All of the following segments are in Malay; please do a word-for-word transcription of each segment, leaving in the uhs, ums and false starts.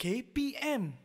K P M.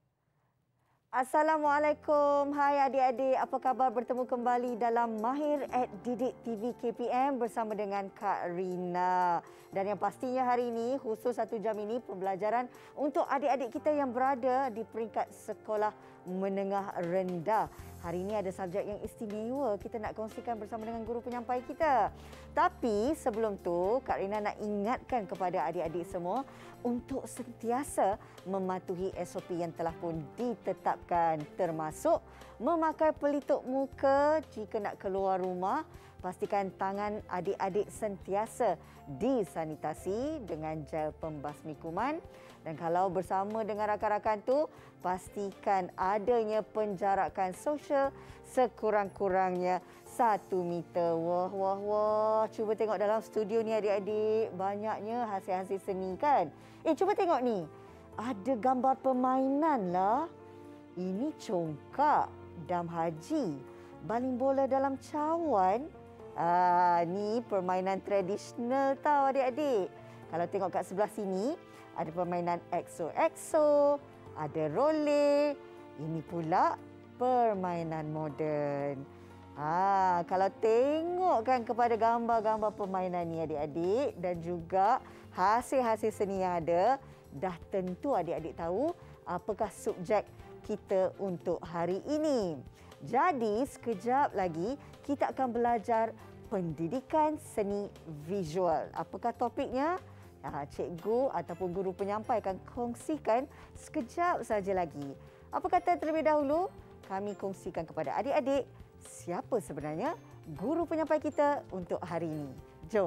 Assalamualaikum. Hai adik-adik, apa khabar? Bertemu kembali dalam Mahir at Didik T V K P M bersama dengan Kak Rina. Dan yang pastinya hari ini, khusus satu jam ini, pembelajaran untuk adik-adik kita yang berada di peringkat sekolah menengah rendah. Hari ini ada subjek yang istimewa kita nak kongsikan bersama dengan guru penyampai kita. Tapi sebelum tu, Kak Rina nak ingatkan kepada adik-adik semua untuk sentiasa mematuhi S O P yang telah pun ditetapkan, termasuk memakai pelitup muka jika nak keluar rumah. Pastikan tangan adik-adik sentiasa disanitasi dengan gel pembasmi kuman. Dan kalau bersama dengan rakan-rakan tu, pastikan adanya penjarakan sosial sekurang-kurangnya satu meter. Wah, wah, wah. Cuba tengok dalam studio ni adik-adik. Banyaknya hasil-hasil seni kan? Eh, cuba tengok ni. Ada gambar permainan lah. Ini congkak, dam haji, baling bola dalam cawan. Ah, ni permainan tradisional tau adik-adik. Kalau tengok kat sebelah sini, ada permainan X O X O, ada role. Ini pula permainan moden. Ah, kalau tengokkan kepada gambar-gambar permainan ni adik-adik dan juga hasil-hasil seni yang ada, dah tentu adik-adik tahu apakah subjek kita untuk hari ini. Jadi, sekejap lagi kita akan belajar pendidikan seni visual. Apakah topiknya? Ha, cikgu ataupun guru penyampai akan kongsikan sekejap saja lagi. Apa kata terlebih dahulu, kami kongsikan kepada adik-adik siapa sebenarnya guru penyampai kita untuk hari ini. Jom.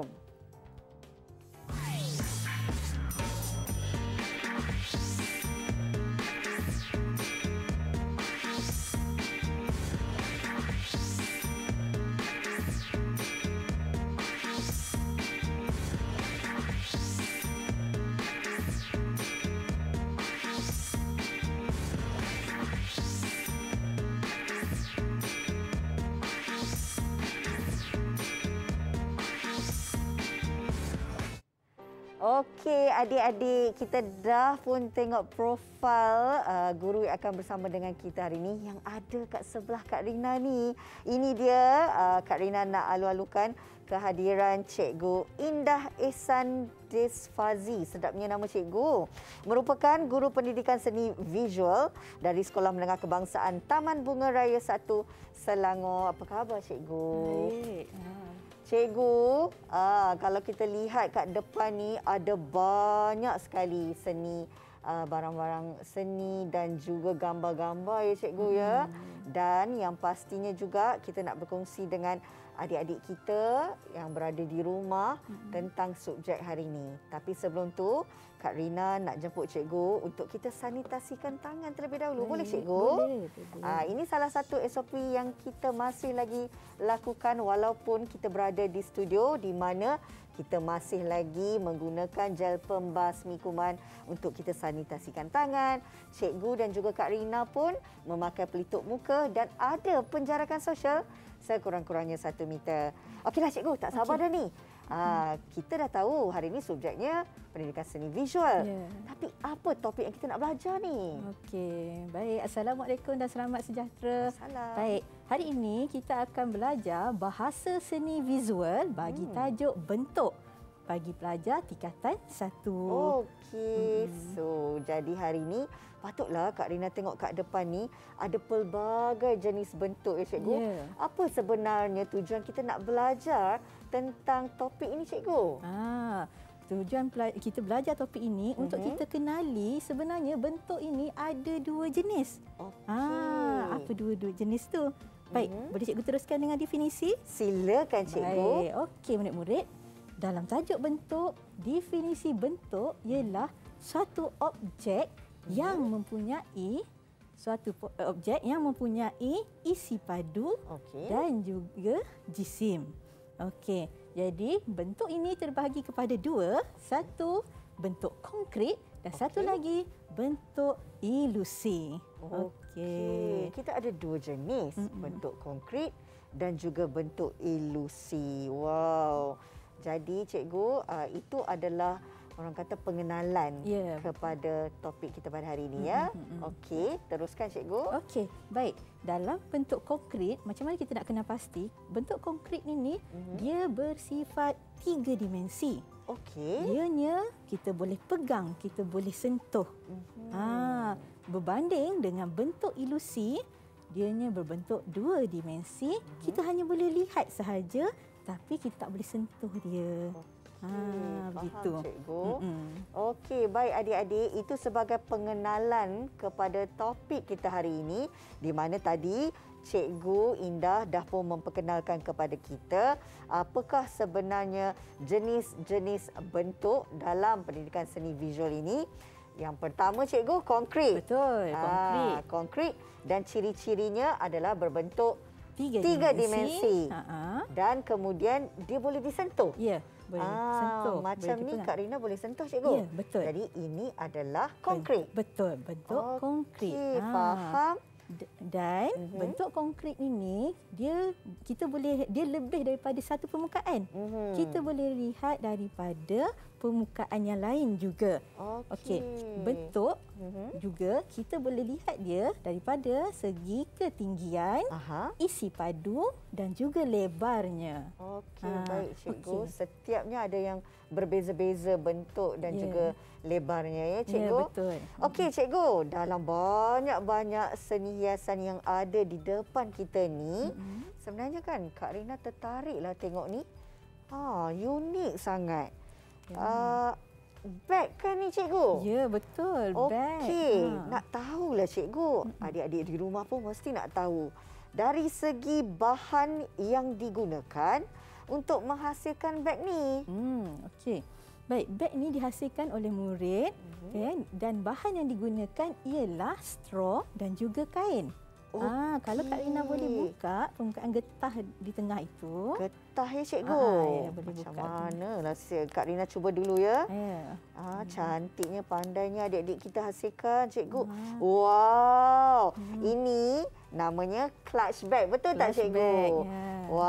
Okey, adik-adik, kita dah pun tengok profil uh, guru yang akan bersama dengan kita hari ini yang ada kat sebelah Kak Rina ni. Ini dia uh, Kak Rina nak alu-alukan kehadiran Cikgu Indah Ehsan Desfazi. Sedapnya nama cikgu. Merupakan guru pendidikan seni visual dari Sekolah Menengah Kebangsaan Taman Bunga Raya satu Selangor. Apa khabar cikgu? Baik. Cikgu, ah, kalau kita lihat kat depan ni ada banyak sekali seni, ah, barang-barang seni dan juga gambar-gambar ya cikgu hmm. ya. Dan yang pastinya juga kita nak berkongsi dengan adik-adik kita yang berada di rumah hmm. tentang subjek hari ini. Tapi sebelum tu, Kak Rina nak jemput cikgu untuk kita sanitasikan tangan terlebih dahulu. Boleh cikgu? Boleh. boleh. Ah, ini salah satu S O P yang kita masih lagi lakukan walaupun kita berada di studio di mana kita masih lagi menggunakan gel pembasmi kuman untuk kita sanitasikan tangan. Cikgu dan juga Kak Rina pun memakai pelitup muka dan ada penjarakan sosial sekurang-kurangnya satu meter. Okeylah cikgu, tak sabar okay. dah ni. Ah, kita dah tahu hari ini subjeknya pendidikan seni visual. Yeah. Tapi apa topik yang kita nak belajar ni? Okey, baik. Assalamualaikum dan selamat sejahtera. Assalam. Baik, hari ini kita akan belajar bahasa seni visual bagi hmm. tajuk bentuk bagi pelajar tingkatan satu. Okey, hmm. so jadi hari ini patutlah Kak Rina tengok kat depan ni ada pelbagai jenis bentuk ya cikgu. Yeah. Apa sebenarnya tujuan kita nak belajar tentang topik ini cikgu? Ah, tujuan kita belajar topik ini uh-huh. untuk kita kenali sebenarnya bentuk ini ada dua jenis. Okey. Ah, apa dua-dua jenis tu? Baik, uh-huh. boleh cikgu teruskan dengan definisi? Silakan cikgu. Baik, okey murid-murid. Dalam tajuk bentuk, definisi bentuk ialah suatu objek uh-huh. yang mempunyai suatu objek yang mempunyai isi padu okay. dan juga jisim. Okey, jadi bentuk ini terbahagi kepada dua, satu bentuk konkret dan okay. satu lagi bentuk ilusi. Okey, kita ada dua jenis, mm-mm. bentuk konkret dan juga bentuk ilusi. Wow. Jadi cikgu, uh, itu adalah orang kata pengenalan Ya. kepada topik kita pada hari ini ya. Mm-mm. Okey, teruskan cikgu. Okey, baik. Dalam bentuk konkret, macam mana kita nak kenal pasti? Bentuk konkret ini Mhm. dia bersifat tiga dimensi. Okey. Ianya kita boleh pegang, kita boleh sentuh. Mhm. Ha, berbanding dengan bentuk ilusi, dianya berbentuk dua dimensi. Mhm. Kita hanya boleh lihat sahaja tapi kita tak boleh sentuh dia. Ha, Okey, begitu. faham cikgu. Mm-mm. Okey, baik adik-adik, itu sebagai pengenalan kepada topik kita hari ini, di mana tadi Cikgu Indah dah pun memperkenalkan kepada kita apakah sebenarnya jenis-jenis bentuk dalam pendidikan seni visual ini. Yang pertama cikgu, konkret. Betul, Ah, konkret. konkret dan ciri-cirinya adalah berbentuk Tiga, tiga dimensi. dimensi. Ha-ha. dan kemudian dia boleh disentuh. Ya, boleh Ah, sentuh. macam boleh ni dipegang. Kak Rina boleh sentuh cikgu. Ya, betul. Jadi ini adalah konkret. Betul, bentuk Okey, konkret. Ha. faham. D- Dan Mhm. bentuk konkret ini dia kita boleh dia lebih daripada satu permukaan. Mhm. Kita boleh lihat daripada permukaan yang lain juga. Okey. Okey, bentuk Mhm. juga kita boleh lihat dia daripada segi ketinggian, Aha. isi padu dan juga lebarnya. Okey, Ah, baik cikgu. okey. Setiapnya ada yang berbeza-beza bentuk dan Ya. juga lebarnya ya Ya, cikgu. betul. Okey cikgu, dalam banyak-banyak seni hiasan yang ada di depan kita ni, Mhm. sebenarnya kan Kak Rina tertariklah tengok ni. Ha, unik sangat. Ya. Uh, beg kan ni cikgu? Ya, betul. Beg. Okey, Ha. nak tahulah cikgu. Adik-adik di rumah pun mesti nak tahu. Dari segi bahan yang digunakan untuk menghasilkan beg ni. Hmm, okey. Baik, beg ni dihasilkan oleh murid Mhm. okay, dan bahan yang digunakan ialah straw dan juga kain. Ah, kalau Kak Rina boleh Okey. buka permukaan getah di tengah itu. Getah ya cikgu. Ah, ya, boleh Macam buka. mana lah Kak Rina cuba dulu ya. Ya. Ah, cantiknya, pandainya adik-adik kita hasilkan cikgu. Ah. Wow, Hmm. ini namanya clutch bag. Betul tak Clutch cikgu? bag, ya.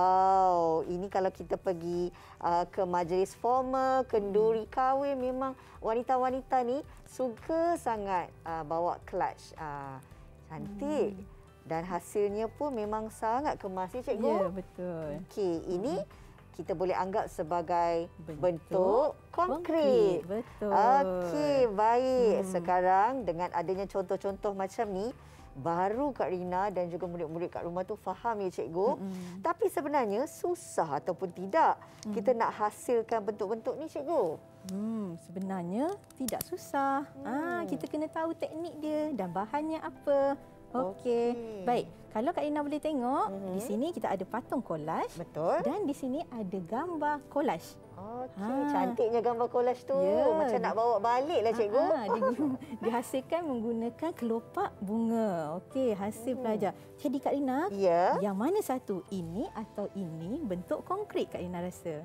Wow, ini kalau kita pergi uh, ke majlis formal, kenduri kahwin, memang wanita-wanita ni suka sangat uh, bawa clutch. Uh, cantik. Hmm. Dan hasilnya pun memang sangat kemas ya cikgu. Ya, betul. Okey, ini kita boleh anggap sebagai Bentuk bentuk konkret. Betul. Okey, baik. Hmm. Sekarang dengan adanya contoh-contoh macam ni, baru Kak Rina dan juga murid-murid kat rumah tu faham ya cikgu. Mm-mm. Tapi sebenarnya susah ataupun tidak Mm. kita nak hasilkan bentuk-bentuk ni cikgu? Hmm, sebenarnya tidak susah. Hmm. Ah, kita kena tahu teknik dia dan bahannya apa. Okey. Okey. Baik, kalau Kak Ina boleh tengok, Mhm. di sini kita ada patung kolaj Betul? dan di sini ada gambar kolaj. Okey, Ah. cantiknya gambar kolaj tu. Ya. Macam nak bawa balik lah cikgu. Ah, ah, digu- dihasilkan menggunakan kelopak bunga. Okey, hasil Hmm. pelajar. Jadi Kak Rina, Ya. yang mana satu? Ini atau ini bentuk konkret Kak Rina rasa?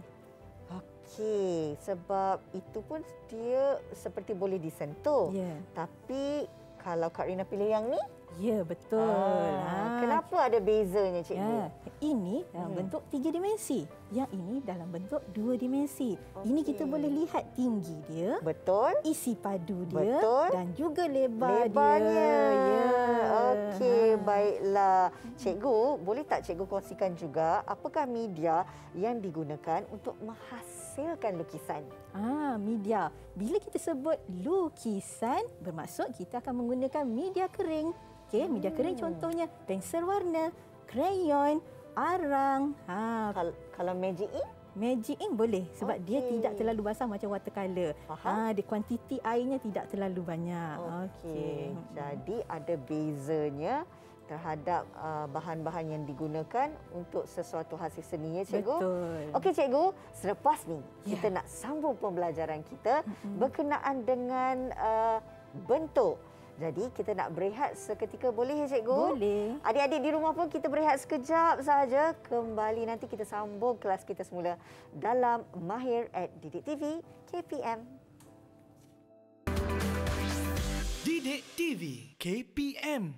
Okey, sebab itu pun dia seperti boleh disentuh. Ya. Tapi kalau Kak Rina pilih yang ni, Ya, betul. ah, Ah, kenapa ada bezanya cikgu? Ya, ini dalam Hmm. bentuk tiga dimensi. Yang ini dalam bentuk dua dimensi. Ini kita Okey. boleh lihat tinggi dia, Betul? isi padu dia Betul. dan juga lebar Lebarnya. dia. Ya. Okey, Ha. baiklah. Cikgu, boleh tak cikgu kongsikan juga apakah media yang digunakan untuk menghasilkan lukisan? Ah, media. Bila kita sebut lukisan, bermaksud kita akan menggunakan media kering. Okey, media kering Hmm. contohnya pensel warna, krayon, arang. Ha, Kal- kalau magic ink? Magic ink boleh sebab dia Okey. tidak terlalu basah macam watercolour. Faham. Ah, dia kuantiti airnya tidak terlalu banyak. Okey. Mm-mm. Jadi ada bezanya terhadap uh, bahan-bahan yang digunakan untuk sesuatu hasil seni ya cikgu. Betul. Okey cikgu, selepas ni Ya. kita nak sambung pembelajaran kita Mm-mm. berkenaan dengan uh, bentuk. Jadi kita nak berehat seketika, boleh ya cikgu? Boleh. Adik-adik di rumah pun kita berehat sekejap sahaja. Kembali nanti kita sambung kelas kita semula dalam Mahir at Didik T V K P M. Didik T V K P M.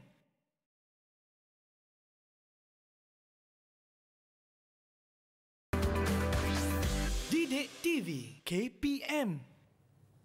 Didik T V K P M.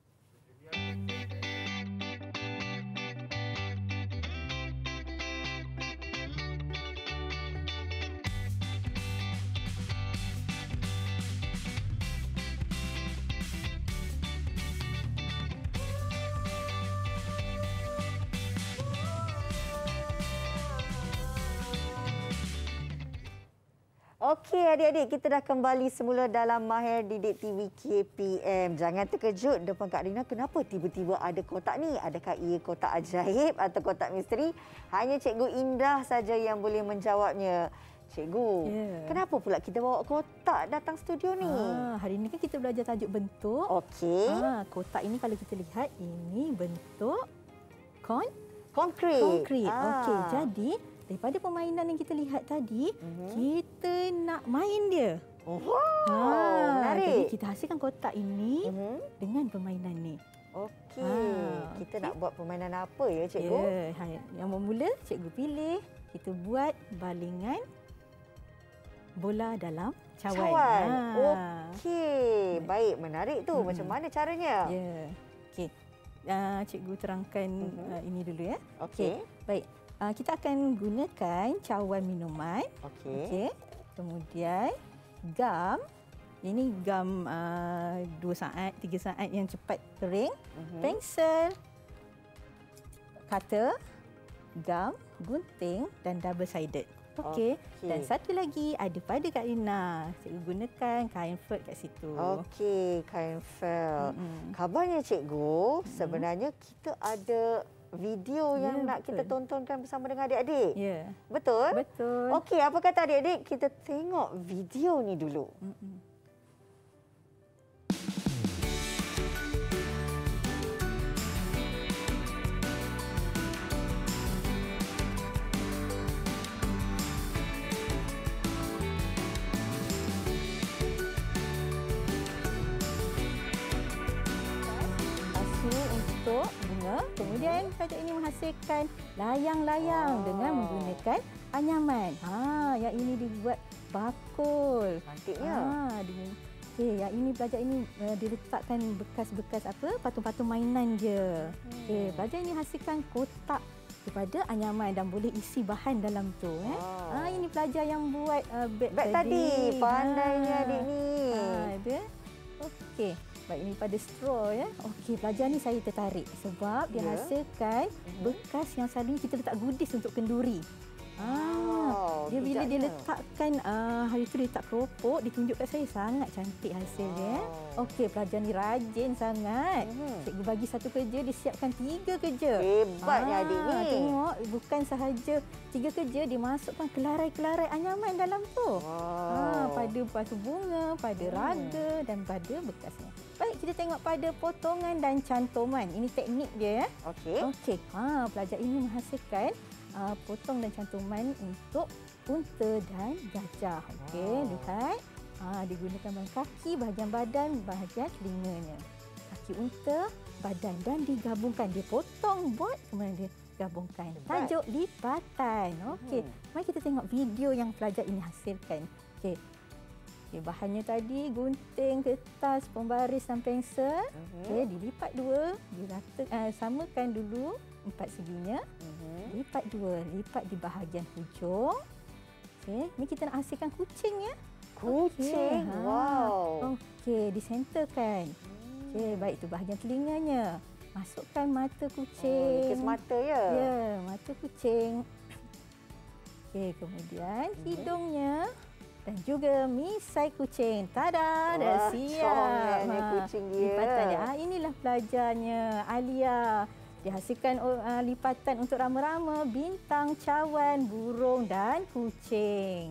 Okey adik-adik, kita dah kembali semula dalam Mahir Didik T V K P M. Jangan terkejut depan Kak Rina, kenapa tiba-tiba ada kotak ni? Adakah ia kotak ajaib atau kotak misteri? Hanya Cikgu Indah saja yang boleh menjawabnya. Cikgu, yeah. kenapa pula kita bawa kotak datang studio ni? Ah, hari ini kan kita belajar tajuk bentuk. Okey. Ah, kotak ini kalau kita lihat, ini bentuk kon konkrit. Konkrit. Ah. Okey, jadi daripada permainan yang kita lihat tadi, Mm-hmm. kita nak main dia. Wow, Ah, menarik. Jadi kita hasilkan kotak ini Mm-hmm. dengan permainan ni. Okey, Ah, kita okey. nak buat permainan apa ya, Cikgu? Ya, ha- yang bermula cikgu pilih, kita buat balingan bola dalam cawan. Cawan. Ah. Okey, baik, menarik tu. Hmm. Macam mana caranya? Ya. Okey. Uh, cikgu terangkan Mhm. uh, ini dulu ya. Okey. Baik. Uh, kita akan gunakan cawan minuman. Okey. Okey. Kemudian gam. Ini gam uh, dua saat, tiga saat yang cepat kering. Mhm. Pensel, cutter, gam, gunting dan double sided. Okey. Okey. Dan satu lagi ada pada Kak Rina. Cikgu gunakan kain felt kat situ. Okey, kain felt. Mm-mm. Kabarnya Cikgu, sebenarnya kita ada video Ya, yang nak betul. kita tontonkan bersama dengan adik-adik. Ya. Betul? Betul. Okey, apa kata adik-adik? Kita tengok video ni dulu. Mm-mm. Pasu untuk bunga. Kemudian tajuk ini menghasilkan layang-layang Wow. dengan menggunakan anyaman. Ha, yang ini dibuat bakul. Cantiknya. Ah, dengan okey, yang ini pelajar ini uh, diletakkan bekas-bekas apa? Patung-patung mainan je. Okey, pelajar ini hasilkan kotak daripada anyaman dan boleh isi bahan dalam tu eh. Wow. Ah, ini pelajar yang buat uh, beg, Beg tadi, pandainya Ah. adik ni. Ah, dia. Okey. Baik, ini pada straw ya. Okey, pelajar ni saya tertarik sebab dia Ya. hasilkan bekas yang selalunya kita letak goodies untuk kenduri. Ah, Wow, dia bila dia bijaknya. letakkan uh, hari tu dia letak keropok, ditunjuk kat saya sangat cantik hasilnya. Wow. Okey, pelajar ni rajin sangat. Mhm. Cikgu bagi satu kerja, dia siapkan tiga kerja. Hebatnya Ah, adik ni. Tengok, bukan sahaja tiga kerja, dia masukkan kelarai-kelarai anyaman dalam tu. Wow. Ah, pada pasu bunga, pada Hmm. raga dan pada bekasnya. Baik, kita tengok pada potongan dan cantuman. Ini teknik dia ya. Okey. Okey. Ha, pelajar ini menghasilkan uh, potong dan cantuman untuk unta dan gajah. Okey, Wow. lihat. Ha, digunakan bahagian kaki, bahagian badan, bahagian telinganya. Kaki unta, badan dan digabungkan. Dia potong buat kemudian dia gabungkan. Hebat. Tajuk lipatan. Okey. Hmm. Mari kita tengok video yang pelajar ini hasilkan. Okey. Okay, bahannya tadi gunting, kertas, pembaris dan pensel. Mhm. Okey, dilipat dua, dirata, uh, samakan dulu empat seginya. Mhm. Lipat dua, lipat di bahagian hujung. Okey, ni kita nak hasilkan kucing ya. Kucing. Okey, ha. Wow. Okey, disenterkan. Okey, baik tu bahagian telinganya. Masukkan mata Oh, kucing. lukis mata ya. Ya, mata kucing. Okey, kemudian hidungnya dan juga misai kucing. Tada, dah Wah, siap. comelnya kucing dia. Lipatan dia. Ah, inilah pelajarnya, Alia. Dihasilkan uh, lipatan untuk rama-rama, bintang, cawan, burung dan kucing.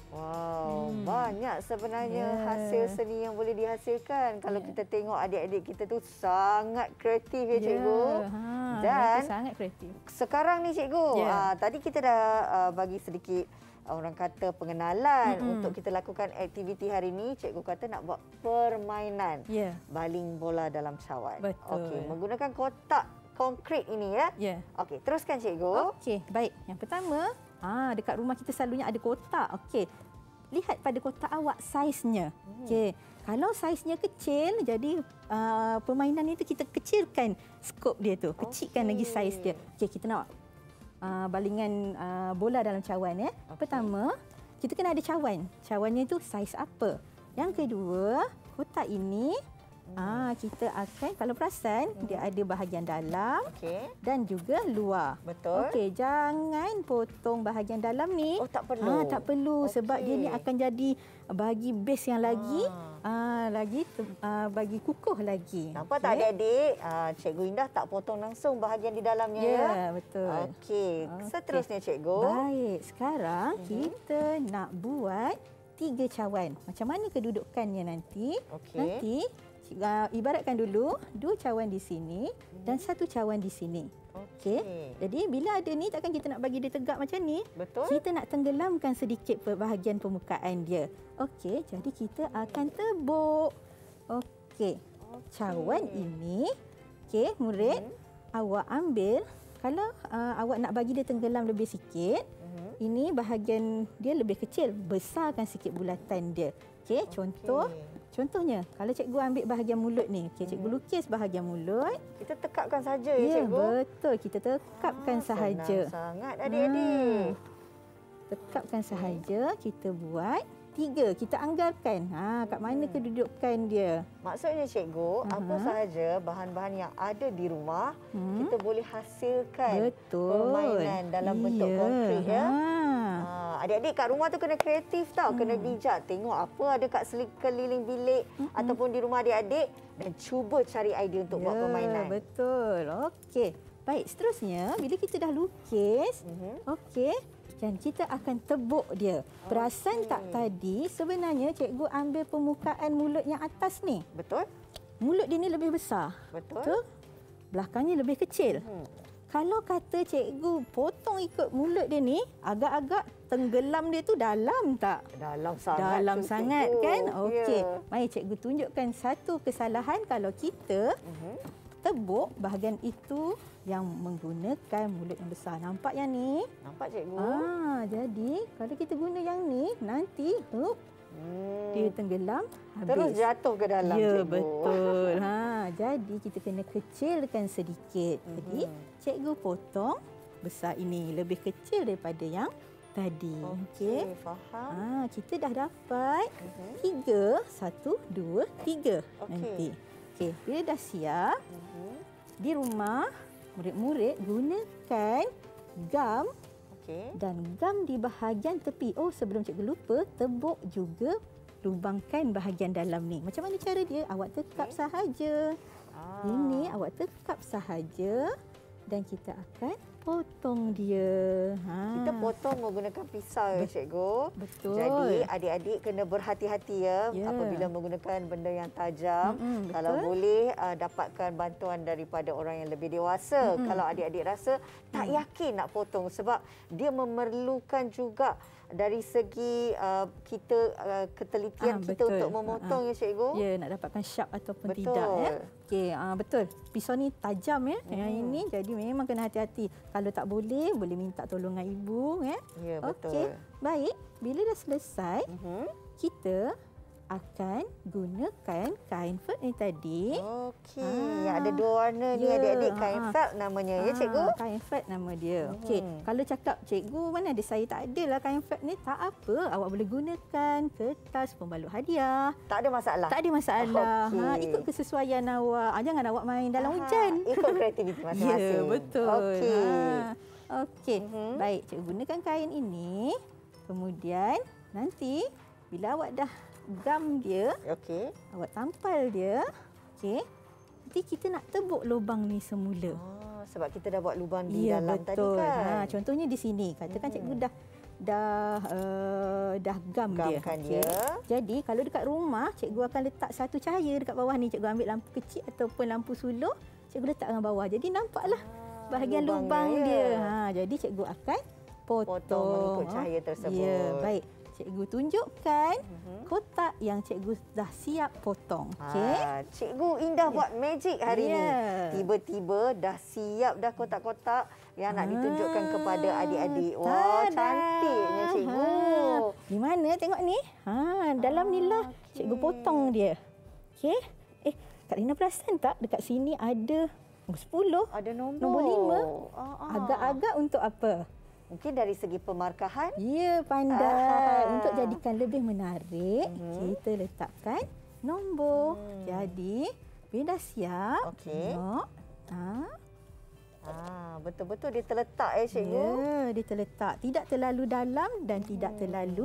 Wow, Hmm. banyak sebenarnya Ya. hasil seni yang boleh dihasilkan. Kalau Ya. kita tengok adik-adik kita tu sangat kreatif ya, cikgu. Ha, Dan mereka sangat kreatif. sekarang ni cikgu, Ya. ah, tadi kita dah ah, bagi sedikit ah, orang kata pengenalan Mm-mm. untuk kita lakukan aktiviti hari ini. Cikgu kata nak buat permainan Ya. baling bola dalam cawan. Betul. Okey, menggunakan kotak konkrit ini ya. Ya. Okey, teruskan cikgu. Okey, baik. Yang pertama, ah dekat rumah kita selalunya ada kotak. Okey. Lihat pada kotak awak saiznya. Hmm. Okey. Kalau saiznya kecil, jadi uh, permainan itu kita kecilkan skop dia tu. Kecilkan Okey. lagi saiz dia. Okey, kita nak uh, balingan uh, bola dalam cawan ya. Okey. Pertama, kita kena ada cawan. Cawannya itu saiz apa? Yang kedua, kotak ini Ah, kita akan, kalau perasan, hmm. dia ada bahagian dalam Okey. dan juga luar. Betul. Okey, jangan potong bahagian dalam ni. Oh, tak perlu. Ah, tak perlu Okey. sebab dia ni akan jadi bagi base yang lagi Ah. ah, lagi ah, bagi kukuh lagi. Nampak tak adik-adik? Ah, Cikgu Indah tak potong langsung bahagian di dalamnya Ya, ya. betul. Okey. Seterusnya Cikgu. Baik, sekarang Mhm. kita nak buat tiga cawan. Macam mana kedudukannya nanti? Okey. Nanti uh, ibaratkan dulu dua cawan di sini dan satu cawan di sini. Okey. Jadi bila ada ni takkan kita nak bagi dia tegak macam ni. Betul. Kita nak tenggelamkan sedikit bahagian permukaan dia. Okey, jadi kita akan tebuk. Okey. Cawan ini, okey murid, hmm. awak ambil, kalau uh, awak nak bagi dia tenggelam lebih sikit, hmm. ini bahagian dia lebih kecil, besarkan sikit bulatan dia. Okey, contoh okay. Contohnya, kalau cikgu ambil bahagian mulut ni, okay, cikgu hmm. lukis bahagian mulut. Kita tekapkan saja ya, ya cikgu? Betul, kita tekapkan ah, sahaja. Senang sangat adik-adik. Hmm. Tekapkan sahaja, kita buat tiga. Kita anggarkan ha, kat mana kedudukan dia. Maksudnya cikgu, uh-huh. apa sahaja bahan-bahan yang ada di rumah, hmm. kita boleh hasilkan betul. permainan dalam iya. bentuk konkret ya. Ha. Ha, adik-adik kat rumah tu kena kreatif tau, hmm. kena bijak. Tengok apa ada kat sekeliling bilik hmm. ataupun di rumah adik-adik dan cuba cari idea untuk ya, buat permainan. Betul. Okey. Baik, seterusnya bila kita dah lukis, uh-huh. okey, dan kita akan tebuk dia. Perasan okay. tak tadi sebenarnya cikgu ambil permukaan mulut yang atas ni. Betul. Mulut dia ni lebih besar. Betul. Betul? Belakangnya lebih kecil. Hmm. Kalau kata cikgu potong ikut mulut dia ni, agak-agak tenggelam dia tu dalam tak? Dalam sangat. Dalam tu, sangat cikgu. kan? Okey. Yeah. Mari cikgu tunjukkan satu kesalahan kalau kita uh-huh. tebuk bahagian itu yang menggunakan mulut yang besar. Nampak yang ni? Nampak cikgu. Ah, jadi kalau kita guna yang ni, nanti hup, hmm. dia tenggelam habis. Terus jatuh ke dalam ya, cikgu. betul. Ha, jadi kita kena kecilkan sedikit. Hmm. Jadi cikgu potong besar ini lebih kecil daripada yang tadi. Okey, okay, faham. Ha, kita dah dapat uh-huh. tiga, satu, dua, tiga okay. nanti. Okey, bila dah siap, uh-huh. di rumah murid-murid gunakan gam okay. dan gam di bahagian tepi. Oh, sebelum cikgu lupa, tebuk juga lubangkan bahagian dalam ni. Macam mana cara dia? Awak tekap okay. sahaja. Ah. Ini awak tekap sahaja dan kita akan potong dia. Ha. Kita potong menggunakan pisau ya cikgu. Betul. Jadi adik-adik kena berhati-hati ya yeah. apabila menggunakan benda yang tajam. Mm-hmm, kalau betul. boleh uh, dapatkan bantuan daripada orang yang lebih dewasa. Mm-hmm. Kalau adik-adik rasa tak mm. yakin nak potong sebab dia memerlukan juga dari segi uh, kita uh, ketelitian ah, kita betul. untuk memotong ah, ya cikgu. Ya, nak dapatkan sharp ataupun betul. tidak ya. Okey, ah, betul. Pisau ni tajam ya. Hmm. Yang ini jadi memang kena hati-hati. Kalau tak boleh, boleh minta tolongan ibu ya. Ya, betul. Okey. Baik, bila dah selesai, uh-huh. kita akan gunakan kain felt ni tadi. Okey, ah, yang ada dua warna ni ya, adik-adik, kain ah, felt namanya ah, ya cikgu. Kain felt nama dia. Hmm. Okey, kalau cakap cikgu mana ada saya tak adalah kain felt ni, tak apa, awak boleh gunakan kertas pembalut hadiah. Tak ada masalah. Tak ada masalah. Okay. Ha, ikut kesesuaian awak. Ah, jangan awak main dalam Aha, hujan. Ikut kreativiti masing-masing. Ya, betul. Okey. Ha. Okey. Mm-hmm. Baik, cikgu gunakan kain ini. Kemudian nanti bila awak dah gam dia, okey, awak tampal dia, okey. Nanti kita nak tebuk lubang ni semula. Oh, sebab kita dah buat lubang di ya, dalam betul. tadi kan. Ha, contohnya di sini. Katakan hmm. cikgu dah dah uh, dah gam dia. Okay. dia. Jadi kalau dekat rumah, cikgu akan letak satu cahaya dekat bawah ni. Cikgu ambil lampu kecil ataupun lampu suluh, cikgu letak kat bawah. Jadi nampaklah ah, bahagian lubang dia. dia. Ha, jadi cikgu akan potong, potong mengikut cahaya tersebut. Ya, baik. Cikgu tunjukkan uh-huh. kotak yang cikgu dah siap potong. Okey. Ha, cikgu Indah yeah. buat magic hari yeah. ni. Tiba-tiba dah siap dah kotak-kotak yang nak ditunjukkan ah, kepada adik-adik. Wah, wow, cantiknya cikgu. Ha. Di mana tengok ni? Ha, dalam ah, ni lah okay. cikgu potong dia. Okey. Eh, Kak Rina perasan tak dekat sini ada nombor sepuluh? Ada nombor. Nombor lima. Ah, ah. Agak-agak untuk apa? Mungkin dari segi pemarkahan. Ya, pandai. Aha. Untuk jadikan lebih menarik, mm-hmm. kita letakkan nombor. Hmm. Jadi, bila dah siap, Okey. tengok. Ha? Ah, betul-betul dia terletak eh cikgu. Ya, dia terletak. Tidak terlalu dalam dan tidak Hmm. terlalu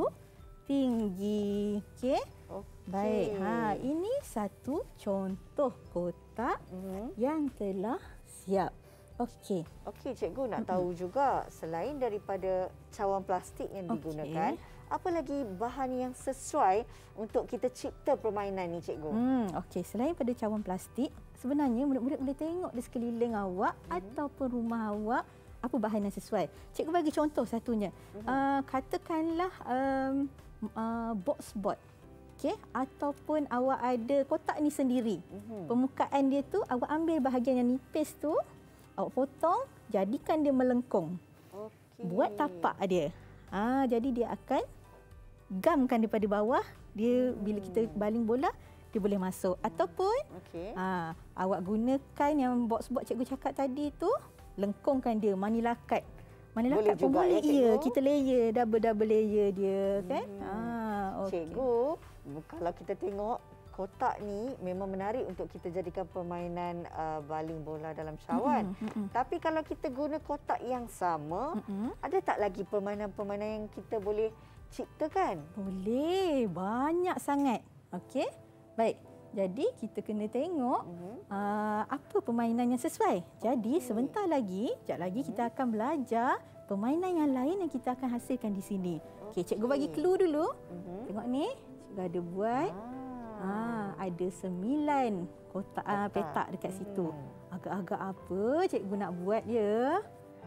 tinggi. Okey? Okey. Baik. Ha, ini satu contoh kotak Mhm. yang telah siap. Okey. Okey, cikgu nak tahu juga selain daripada cawan plastik yang Okey. digunakan, apa lagi bahan yang sesuai untuk kita cipta permainan ni cikgu? Hmm, okey. Selain pada cawan plastik, sebenarnya murid-murid boleh tengok di sekeliling awak mm-hmm. ataupun rumah awak apa bahan yang sesuai. Cikgu bagi contoh satunya. Mm-hmm. Uh, katakanlah um, uh, box board. Okey, ataupun awak ada kotak ni sendiri. Mm-hmm. Permukaan dia tu awak ambil bahagian yang nipis tu, awak potong, jadikan dia melengkung. Okey. Buat tapak dia. Ah, jadi dia akan gamkan daripada bawah. Dia hmm. bila kita baling bola, dia boleh masuk. Ataupun Okey. ah, awak gunakan yang box-box cikgu cakap tadi tu, lengkungkan dia, manila cut. Manila Boleh cut pun juga boleh. ya, cikgu? Ya, kita layer, double-double layer dia kan. Hmm. Ah, okey. Cikgu, kalau kita tengok kotak ni memang menarik untuk kita jadikan permainan uh, baling bola dalam cawan. Mm-mm, mm-mm. Tapi kalau kita guna kotak yang sama, Mm-mm. ada tak lagi permainan-permainan yang kita boleh ciptakan? Boleh, banyak sangat. Okey. Baik. Jadi kita kena tengok Mhm. uh, apa permainan yang sesuai. Jadi sebentar lagi, sekejap lagi kita akan belajar permainan yang lain yang kita akan hasilkan di sini. Okey, cikgu bagi clue dulu. Mhm. Tengok ni, cikgu ada buat. Ah, ada sembilan kotak, kotak. petak dekat Mhm. situ. Agak-agak apa cikgu nak buat ya?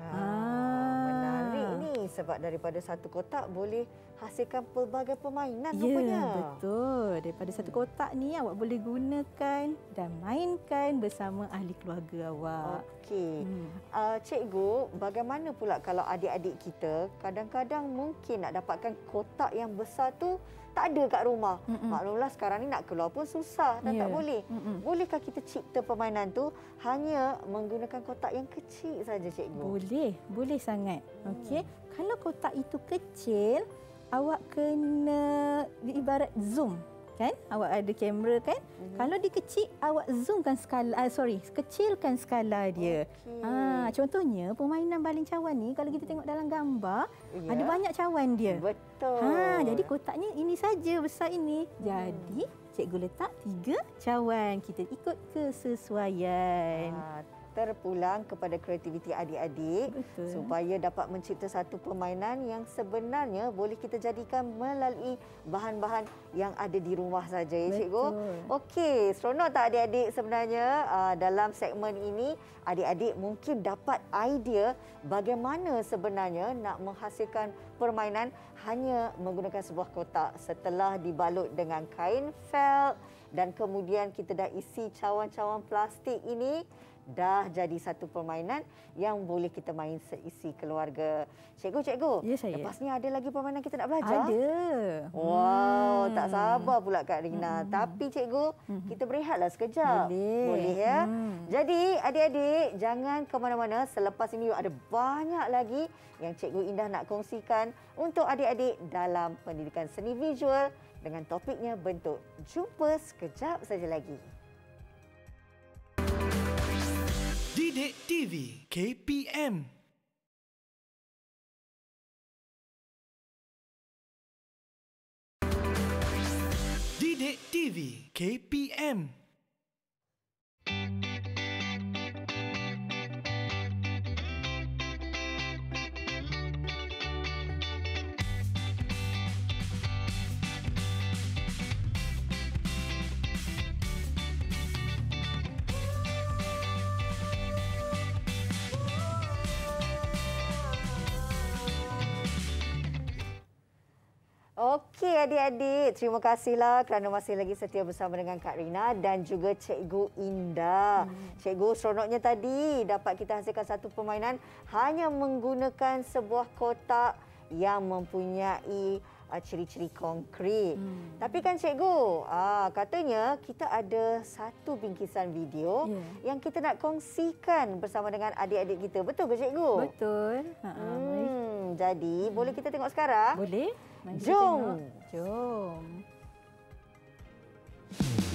Ah, menarik ni sebab daripada satu kotak boleh hasilkan pelbagai permainan Ya, rupanya. betul. Daripada satu kotak ni awak boleh gunakan dan mainkan bersama ahli keluarga awak. Okey. Hmm. Uh, cikgu, bagaimana pula kalau adik-adik kita kadang-kadang mungkin nak dapatkan kotak yang besar tu tak ada kat rumah. Mm-mm. Maklumlah sekarang ni nak keluar pun susah dan Ya. tak boleh. Mm-mm. Bolehkah kita cipta permainan tu hanya menggunakan kotak yang kecil saja cikgu? Boleh, boleh sangat. Okey. Kalau kotak itu kecil, awak kena ibarat zoom, kan? Awak ada kamera kan? Mhm. Kalau dia kecil, awak zoomkan skala, uh, sorry, kecilkan skala dia. Okey. Ha, contohnya permainan baling cawan ni kalau kita tengok dalam gambar, Ya. ada banyak cawan dia. Betul. Ha, jadi kotaknya ini saja besar ini. Jadi cikgu letak tiga cawan. Kita ikut kesesuaian. Ah, terpulang kepada kreativiti adik-adik Betul. supaya dapat mencipta satu permainan yang sebenarnya boleh kita jadikan melalui bahan-bahan yang ada di rumah saja ya cikgu. Betul. Okey, seronok tak adik-adik sebenarnya uh, dalam segmen ini adik-adik mungkin dapat idea bagaimana sebenarnya nak menghasilkan permainan hanya menggunakan sebuah kotak setelah dibalut dengan kain felt dan kemudian kita dah isi cawan-cawan plastik ini. Dah jadi satu permainan yang boleh kita main seisi keluarga. Cikgu, cikgu. Ya, saya. Lepas ni ada lagi permainan kita nak belajar? Ada. Wow, Hmm. tak sabar pula Kak Rina. Hmm. Tapi cikgu, hmm. kita berehatlah sekejap. Boleh. Boleh ya? Hmm. Jadi adik-adik jangan ke mana-mana. Selepas ini ada banyak lagi yang Cikgu Indah nak kongsikan untuk adik-adik dalam pendidikan seni visual dengan topiknya bentuk. Jumpa sekejap saja lagi. Didik T V K P M. Didik T V K P M. Okey adik-adik, terima kasihlah kerana masih lagi setia bersama dengan Kak Rina dan juga Cikgu Indah. Hmm. Cikgu, seronoknya tadi dapat kita hasilkan satu permainan hanya menggunakan sebuah kotak yang mempunyai uh, ciri-ciri konkret. Hmm. Tapi kan Cikgu, uh, katanya kita ada satu bingkisan video yeah. yang kita nak kongsikan bersama dengan adik-adik kita. Betul ke Cikgu? Betul. Ha, Hmm, jadi hmm. boleh kita tengok sekarang? Boleh. Mari kita Jom. tengok. Jom.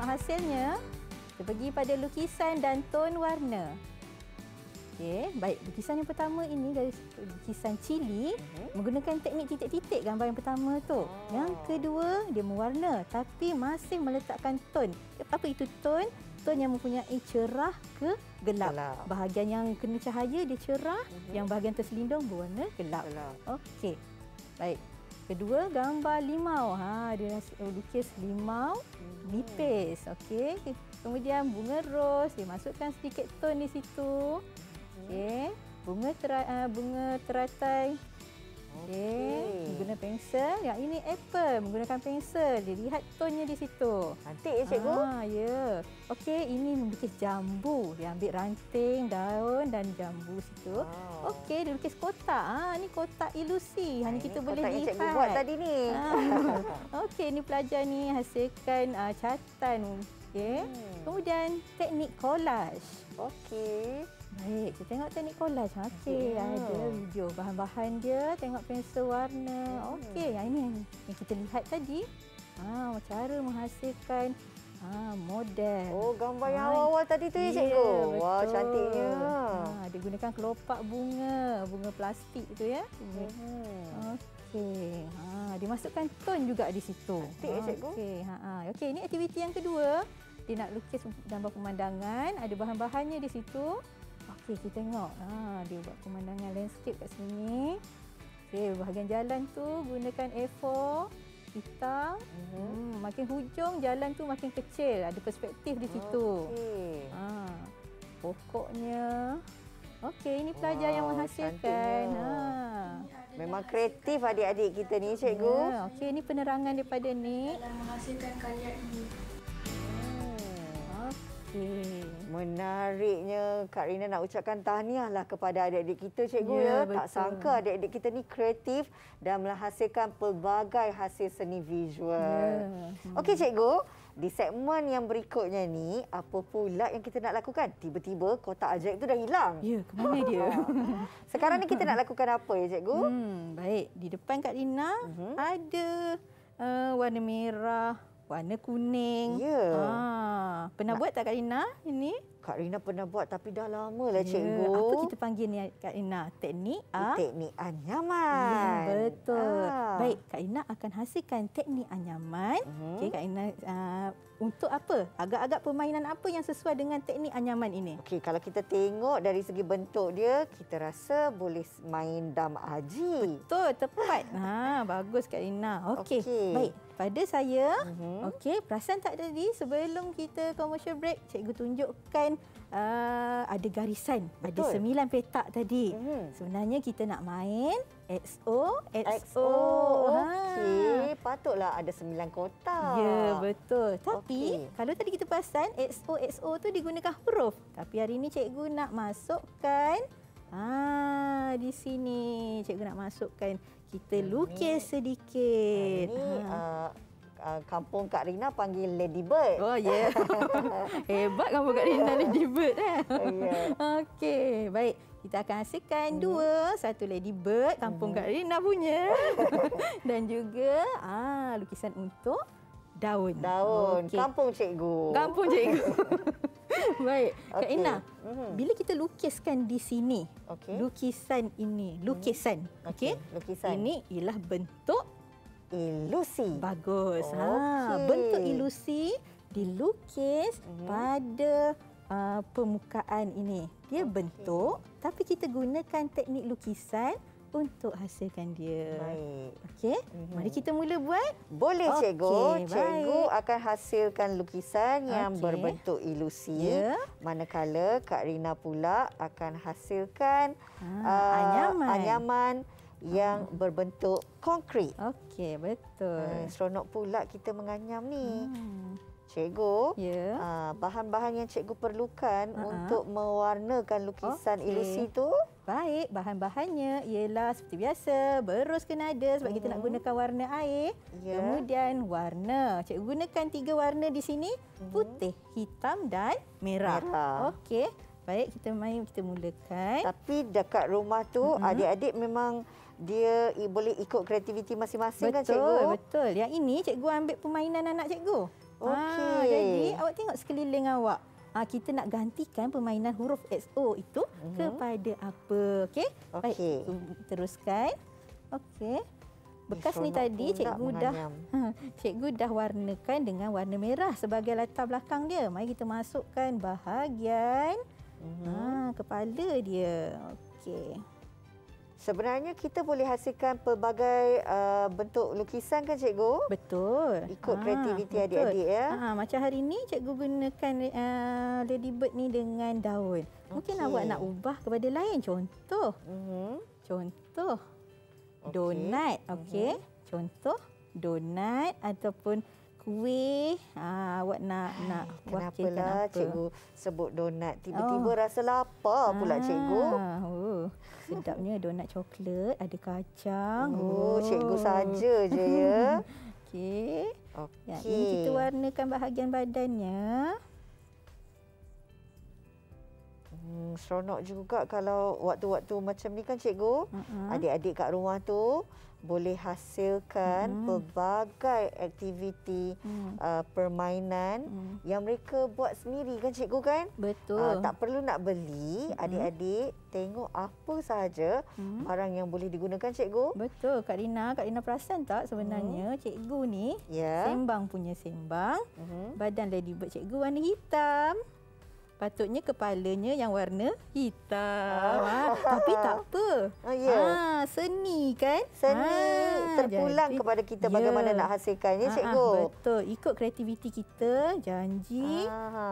hasilnya, kita pergi pada lukisan dan ton warna. Okey, baik. Lukisan yang pertama ini dari lukisan cili uh-huh. menggunakan teknik titik-titik gambar yang pertama tu. Oh. Yang kedua, dia mewarna tapi masih meletakkan ton. Apa itu ton? Ton yang mempunyai cerah ke gelap. gelap. Bahagian yang kena cahaya dia cerah, uh-huh. yang bahagian terselindung berwarna gelap. gelap. Okey. Baik. Kedua, gambar limau. Ha, dia lukis limau uh-huh. nipis. Okey. Kemudian bunga ros, dia masukkan sedikit ton di situ. Okey, bunga tera, uh, bunga teratai. Okey, menggunakan pensel. Yang ini apple menggunakan pensel. Dilihat tonnya di situ. Cantik ya cikgu? Ah, ya. Okey, ini melukis jambu. Dia ambil ranting, daun dan jambu situ. Wow. Okey, dia lukis kotak. Ah, ni kotak ilusi. Hanya kita boleh lihat. Kotak yang cikgu buat tadi ni. Ah. Okey, ni pelajar ni hasilkan uh, catatan. Okey. Hmm. Kemudian teknik collage. Okey. Baik, kita tengok teknik collage. Okey, yeah. Ada video bahan-bahan dia, tengok pensel warna. Hmm. Okey, yang ini yang kita lihat tadi. Ah, cara menghasilkan ah model. Oh, gambar yang awal-awal tadi tu ya, cikgu. Yeah, wah, cantiknya. Ah, dia gunakan kelopak bunga, bunga plastik tu ya. Hmm. Okey. Ha, dia masukkan ton juga di situ. Cantik ya, cikgu. Okey, ha ah. Okey, ini aktiviti yang kedua. Dia nak lukis gambar pemandangan, ada bahan-bahannya di situ. Okey, kita tengok. Ha, dia buat pemandangan landscape kat sini. Okey, bahagian jalan tu gunakan A four hitam. Uh-huh. Hmm, makin hujung jalan tu makin kecil, ada perspektif di situ. Okey. Ha, pokoknya. Okey, ini pelajar wow, yang menghasilkan. Ha. Memang kreatif adik-adik kita ni, cikgu. Ya, okey, ini penerangan daripada ni dalam menghasilkan karya ini. Hmm. Menariknya, Kak Rina nak ucapkan tahniahlah kepada adik-adik kita, cikgu ya. ya. Tak sangka adik-adik kita ni kreatif dan menghasilkan pelbagai hasil seni visual. Ya. Hmm. Okey, cikgu. Di segmen yang berikutnya ni, apa pula yang kita nak lakukan? Tiba-tiba kotak ajaib tu dah hilang. Ya, ke mana dia? Sekarang ni kita nak lakukan apa ya, cikgu? Hmm, baik. Di depan Kak Rina uh-huh. ada uh, warna merah, warna kuning. Ya. Ha, pernah nak buat tak Kak Rina ini? Kak Rina pernah buat tapi dah lama lah, ya. cikgu. Apa kita panggil ni Kak Rina? Teknik a... Teknik anyaman. Ya, betul. Ah. Baik, Kak Rina akan hasilkan teknik anyaman. Uh-huh. Okey, Kak Rina uh, untuk apa? Agak-agak permainan apa yang sesuai dengan teknik anyaman ini? Okey, kalau kita tengok dari segi bentuk dia, kita rasa boleh main dam aji. Betul, tepat. Ha, bagus Kak Rina. Okey, okay. Baik. Pada saya, uh-huh. okey, perasan tak tadi sebelum kita commercial break, cikgu tunjukkan uh, ada garisan, betul. Ada sembilan petak tadi. Uh-huh. Sebenarnya kita nak main X O, X O. Okey, patutlah ada sembilan kotak. Ya, betul. Tapi okay. kalau tadi kita perasan X O, X O tu digunakan huruf. Tapi hari ini cikgu nak masukkan ah di sini cikgu nak masukkan kita lukis sedikit. Ini ha. uh, uh, kampung Kak Rina panggil Ladybird. Oh ya. Yeah. Hebat kampung Kak Rina Ladybird eh. Yeah. Okey, baik. Kita akan hasilkan hmm. dua, satu Ladybird kampung hmm. Kak Rina punya dan juga ah lukisan untuk daun. Daun. Okay. Kampung cikgu. Kampung cikgu. Baik, Kak okay. Ina. Mm-hmm. Bila kita lukiskan di sini, okay. lukisan ini, lukisan, mm-hmm. okey. Okay. Lukisan. Ini ialah bentuk ilusi. Bagus. Okay. Ha, bentuk ilusi dilukis mm-hmm. pada uh, permukaan ini. Dia okay. bentuk, tapi kita gunakan teknik lukisan untuk hasilkan dia. Baik. Okey. Mm-hmm. Mari kita mula buat. Boleh cikgu. Okay, cikgu baik. akan hasilkan lukisan yang okay. berbentuk ilusi. Yeah. Manakala Kak Rina pula akan hasilkan ha, uh, anyaman. anyaman yang hmm. berbentuk konkret. Okey, betul. Uh, seronok pula kita menganyam ni. Hmm. Cikgu, yeah. uh, bahan-bahan yang cikgu perlukan uh-huh. untuk mewarnakan lukisan okay. ilusi tu? Baik, bahan-bahannya ialah seperti biasa, berus kena ada sebab uh-huh. kita nak gunakan warna air. Yeah. Kemudian warna. Cikgu gunakan tiga warna di sini, uh-huh. putih, hitam dan merah. merah. Okey, baik kita main, kita mulakan. Tapi dekat rumah tu uh-huh. adik-adik memang dia boleh ikut kreativiti masing-masing kan cikgu? Betul, betul. Yang ini cikgu ambil permainan anak cikgu. Okey. Ha, jadi awak tengok sekeliling awak. Ha, kita nak gantikan permainan huruf X O itu uh-huh. kepada apa? Okey. Baik. Okey. Teruskan. Okey. Bekas eh, ni tadi cikgu dah menganyam. cikgu dah warnakan dengan warna merah sebagai latar belakang dia. Mari kita masukkan bahagian uh-huh. ha, kepala dia. Okey. Sebenarnya kita boleh hasilkan pelbagai uh, bentuk lukisan kan cikgu? Betul. Ikut Ha, kreativiti betul. adik-adik ya. Ha, macam hari ni cikgu gunakan uh, ladybird ni dengan daun. Mungkin Okey. awak nak ubah kepada lain. Contoh. Mhm. Contoh. Okey. Donat. Okey. Mhm. Contoh donat ataupun kuih. Ha, awak nak nak wakilkan Kenapalah apa? cikgu sebut donat? Tiba-tiba Oh. rasa lapar pula Ah, cikgu. Oh, sedapnya donat coklat, ada kacang. Oh, cikgu saja je ya. Okey. Okey. Ya, ini kita warnakan bahagian badannya. Hmm, seronok juga kalau waktu-waktu macam ni kan cikgu. Uh-uh. Adik-adik kat rumah tu boleh hasilkan Hmm. pelbagai aktiviti Hmm. uh, permainan Hmm. yang mereka buat sendiri kan cikgu kan? Betul. Uh, tak perlu nak beli, Hmm. adik-adik tengok apa sahaja Hmm. barang yang boleh digunakan cikgu. Betul, Kak Rina. Kak Rina perasan tak sebenarnya hmm. cikgu ni Ya. sembang punya sembang. Mhm. Badan ladybird cikgu warna hitam. Patutnya kepalanya yang warna hitam. Ha, tapi tak apa. Oh, ya. Ha, seni kan? Seni Ha, terpulang jadi- kepada kita ya. bagaimana nak hasilkannya Ha, cikgu. ha, betul. Ikut kreativiti kita, janji.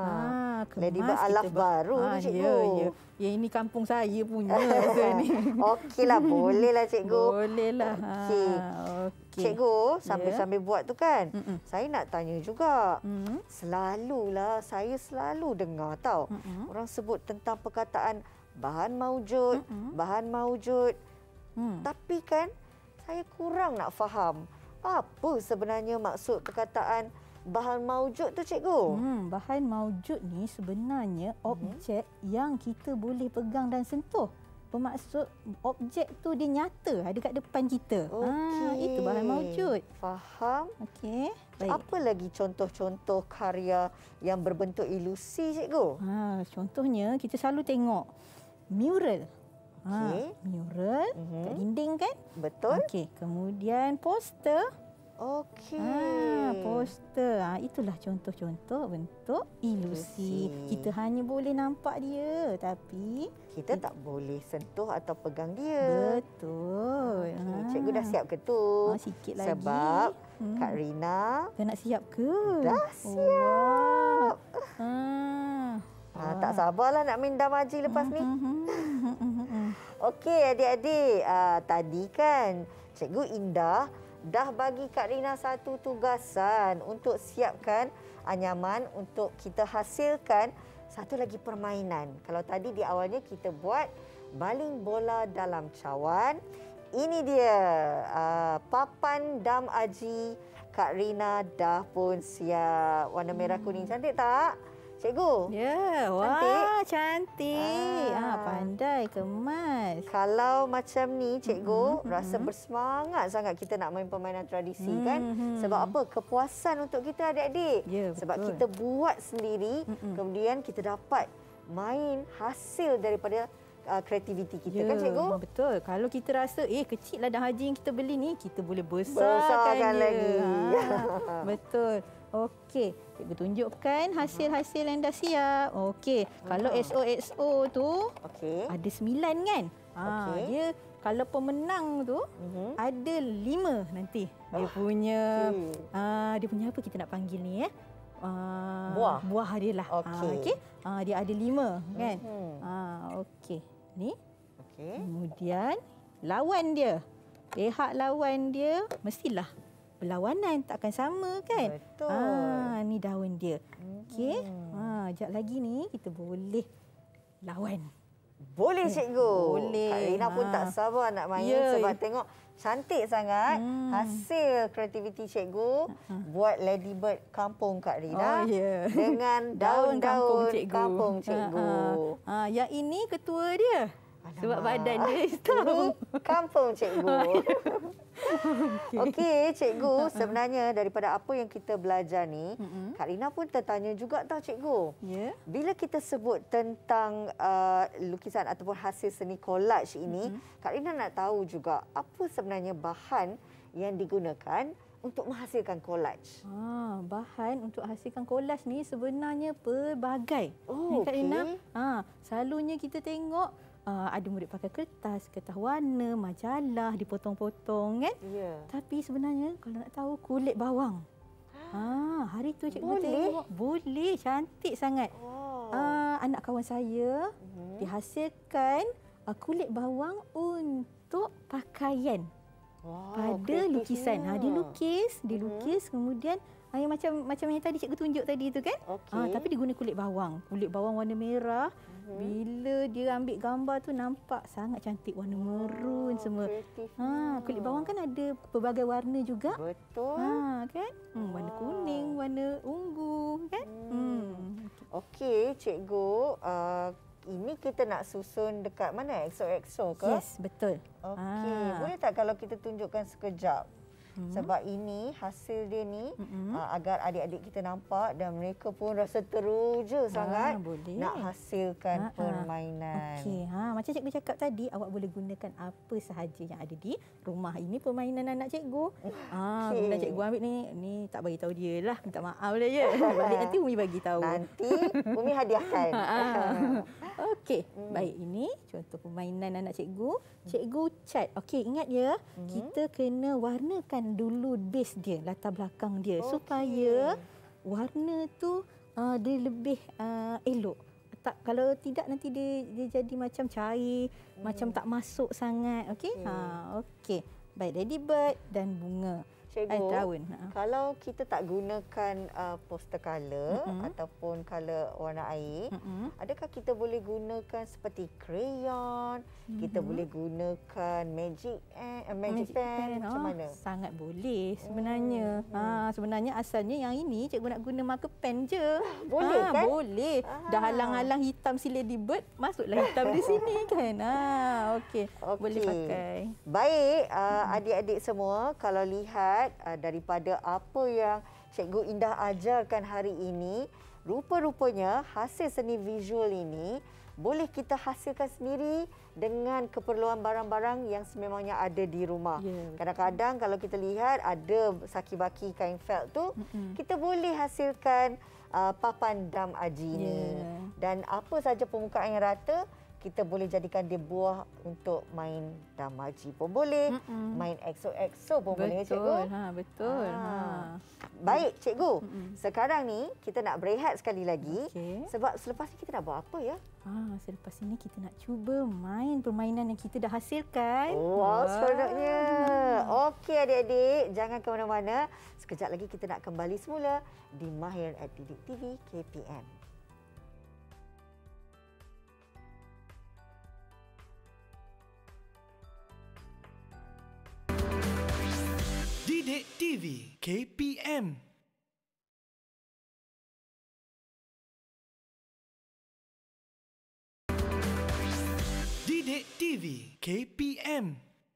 Ah. Ha, Ladybird kemas alaf kita ba- baru ni, Ha, cikgu. Ya, ya. Ya, ini kampung saya punya rasa ni. Okeylah, bolehlah cikgu. Bolehlah. Okey. Ha, okey. Cikgu, sambil-sambil buat tu kan, Mm-mm. saya nak tanya juga. Hmm. Selalulah, saya selalu dengar tau. Mm-mm. Orang sebut tentang perkataan bahan maujud, Mm-mm. bahan maujud. Hmm. Tapi kan, saya kurang nak faham. Apa sebenarnya maksud perkataan bahan maujud tu cikgu? Hmm, bahan maujud ni sebenarnya objek yang kita boleh pegang dan sentuh. Bermaksud objek tu dia nyata, ada kat depan kita. Ha, itu bahan maujud. Faham. Okey. Baik. Apa lagi contoh-contoh karya yang berbentuk ilusi cikgu? Ha, contohnya kita selalu tengok mural. Ha, Okey. mural Mhm. kat dinding kan? Betul? Okey, kemudian poster. Okey. Ha, poster. Ha, itulah contoh-contoh bentuk ilusi. Ilusi. Kita hanya boleh nampak dia tapi Kita tak boleh sentuh atau pegang dia. betul. Okey, cikgu dah siap ke tu? Ha, sikit lagi. Sebab Hmm. Kak Rina Dah nak siap ke? dah Oh, siap. wow. Ha. Ha, tak sabarlah nak main dam haji lepas ni. Hmm. Okey adik-adik, uh, tadi kan Cikgu Indah dah bagi Kak Rina satu tugasan untuk siapkan anyaman untuk kita hasilkan satu lagi permainan. Kalau tadi di awalnya kita buat baling bola dalam cawan. Ini dia uh, papan dam aji Kak Rina dah pun siap. Warna merah kuning cantik tak? Cikgu? Ya, wah, cantik. Ah. Ah, pandai kemas. Kalau macam ni cikgu Mm-hmm, rasa bersemangat sangat kita nak main permainan tradisi Mm-hmm. kan. Sebab apa? Kepuasan untuk kita adik-adik. Ya, Sebab betul. kita buat sendiri, Mm-mm. kemudian kita dapat main hasil daripada uh, kreativiti kita kan cikgu? Betul. Kalau kita rasa eh kecil lah dah haji yang kita beli ni, kita boleh besarkan, Besarkan dia. lagi. Ha, betul. Okey, cikgu tunjukkan hasil-hasil yang dah siap. Okey, kalau Ah. X O X O tu Okey. ada sembilan kan? Ha, Okey. dia kalau pemenang tu Mhm. ada lima nanti. Dia punya okey. ah dia punya apa kita nak panggil ni eh? Ah, Buah. Buah dia lah. Okey. Ah, okey. Ah, dia ada lima kan? Mhm. Ah, okey. Ni Okey. kemudian lawan dia. Pihak lawan dia mestilah berlawanan, takkan sama kan? Betul. Ah, ni daun dia. Okey. Mhm. Ah, jap lagi ni kita boleh lawan. Boleh cikgu. Boleh. Kak Rina pun Ha. tak sabar nak main Ya. sebab tengok cantik sangat Hmm. hasil kreativiti cikgu buat ladybird kampung Kak Rina Oh, ya. dengan Daun kampung daun-daun cikgu. kampung cikgu. Ha, ha. Ha, yang ini ketua dia. Sebab Alamak. badan dia hitam. Ini kampung cikgu. Okey, cikgu, sebenarnya daripada apa yang kita belajar ni, Mm-mm. Kak Rina pun tertanya juga tahu cikgu. Ya. Bila kita sebut tentang uh, lukisan ataupun hasil seni collage ini, Mm-hmm. Kak Rina nak tahu juga apa sebenarnya bahan yang digunakan untuk menghasilkan collage. Ah, bahan untuk hasilkan kolaj ni sebenarnya pelbagai. Oh, Eh, Kak Rina, okey. ah, selalunya kita tengok ah, ada murid pakai kertas, kertas warna, majalah dipotong-potong kan. Ya. Tapi sebenarnya kalau nak tahu kulit bawang. Ah, hari tu cikgu Boleh? tengok boleh, cantik sangat. Oh. Ah, anak kawan saya Mhm. dihasilkan ah, kulit bawang untuk pakaian. Wow, Pada lukisan. Ha, kreatifnya. dilukis, dilukis Mhm. kemudian ah, yang macam macam yang tadi cikgu tunjuk tadi tu kan? Okey. Ah, tapi dia guna kulit bawang. Kulit bawang warna merah. Mhm. Bila dia ambil gambar tu nampak sangat cantik, warna merun Wow, semua. kreatifnya. Ha, kulit bawang kan ada pelbagai warna juga. Betul. Ha, kan? Hmm, warna Wow. kuning, warna ungu kan? Hmm. Hmm. Okey, cikgu, uh, ini kita nak susun dekat mana? X O X O ke? Yes, betul. Okey, Ah. boleh tak kalau kita tunjukkan sekejap? Hmm. Sebab ini hasil dia ni Mm-mm. uh, agar adik-adik kita nampak dan mereka pun rasa teruja sangat boleh. nak hasilkan Ah, ah. permainan. Okey, ha macam cikgu cakap tadi, awak boleh gunakan apa sahaja yang ada di rumah. Ini permainan anak cikgu. Ah, Okey. benda cikgu ambil ni, ni tak bagi tahu dia lah. Minta maaf lah je. Balik nanti Umi bagi tahu. Nanti Umi hadiahkan. Ha, ah. Okey, Hmm. baik, ini contoh permainan anak cikgu. Cikgu cat. Okey, ingat ya, Hmm. kita kena warnakan dulu base dia, latar belakang dia Okey. supaya warna tu uh, dia lebih uh, elok. Tak, kalau tidak nanti dia dia jadi macam cair, Hmm. macam tak masuk sangat. Okey. Okey. Ha, okey. Baik, ladybird dan bunga. Eh, Cikgu, daun. Ha. kalau kita tak gunakan uh, poster colour Mm-mm. ataupun colour warna air, Mm-mm. adakah kita boleh gunakan seperti crayon, kita Mhm. boleh gunakan magic eh, magic, pen, macam Ah, mana? Sangat boleh sebenarnya. Hmm, Ha, sebenarnya asalnya yang ini cikgu nak guna marker pen je. Boleh Ah, kan? Boleh. Dah Ah. halang-halang hitam si ladybird, masuklah hitam di sini kan. Ah, okey. Boleh Okey. pakai. Baik, uh, adik-adik semua, kalau lihat uh, daripada apa yang Cikgu Indah ajarkan hari ini, rupa-rupanya hasil seni visual ini boleh kita hasilkan sendiri dengan keperluan barang-barang yang sememangnya ada di rumah. Ya, betul. Kadang-kadang kalau kita lihat ada saki-baki kain felt tu, Mm-mm. kita boleh hasilkan uh, papan dam aji ni. Ya. Dan apa saja permukaan yang rata, kita boleh jadikan dia buah untuk main damaji pun boleh, Mm-mm. main X O X O pun boleh, Betul. cikgu. Ha, betul. Ha. Ah. Baik, cikgu. Mm-mm. Sekarang ni kita nak berehat sekali lagi. Okey. Sebab selepas ni kita nak buat apa ya? Ah, selepas ini kita nak cuba main permainan yang kita dah hasilkan. Wow, seronoknya. Okey adik-adik, jangan ke mana-mana. Sekejap lagi kita nak kembali semula di Mahir at Didik T V K P M. Didik T V K P M. Didik T V K P M.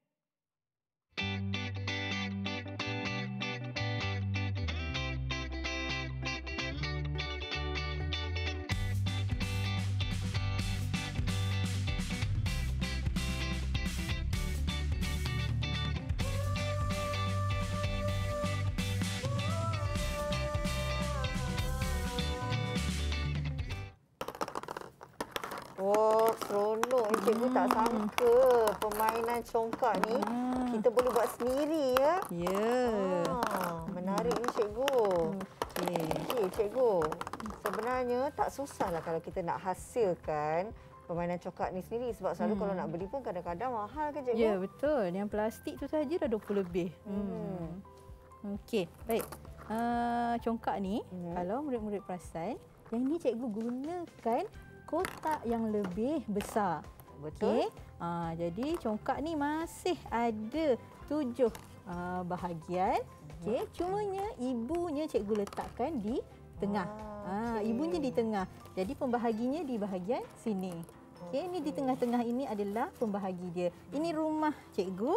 Oh, seronok ni cikgu, tak sangka permainan congkak ni Ah. kita boleh buat sendiri ya. Ya. Ah, menarik ni cikgu. Okey. Okey cikgu, sebenarnya tak susahlah kalau kita nak hasilkan permainan congkak ni sendiri sebab selalu Hmm. kalau nak beli pun kadang-kadang mahal kan cikgu? Ya, betul. Yang plastik tu saja dah dua puluh lebih. Hmm. Okey, baik. Uh, congkak ni, Hmm. kalau murid-murid perasan, yang ni cikgu gunakan kotak yang lebih besar. Betul. Okey. Uh, jadi congkak ni masih ada tujuh uh, bahagian. Okey, cumanya ibunya cikgu letakkan di tengah. Ah, Ah, okey. ibunya di tengah. Jadi pembahaginya di bahagian sini. Okey, ini di tengah-tengah ini adalah pembahagi dia. Ini rumah cikgu.